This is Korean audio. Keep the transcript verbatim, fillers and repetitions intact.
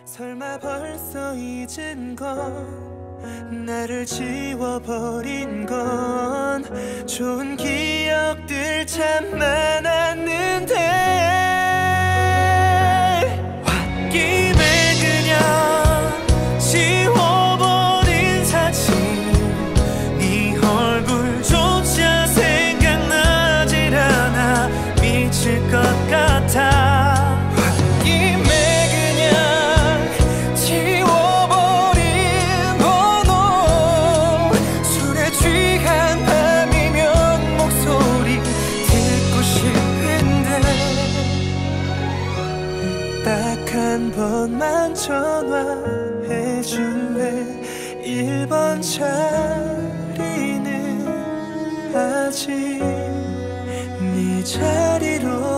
설마 벌써 잊은 건 나를 지워버린 건 좋은 기억들 참 많았는데 홧김에 그냥 지워버린 사진 네 얼굴조차 생각나질 않아 미칠 것 같아 한 번만 전화해줄래 일 번 자리는 아직 네 자리로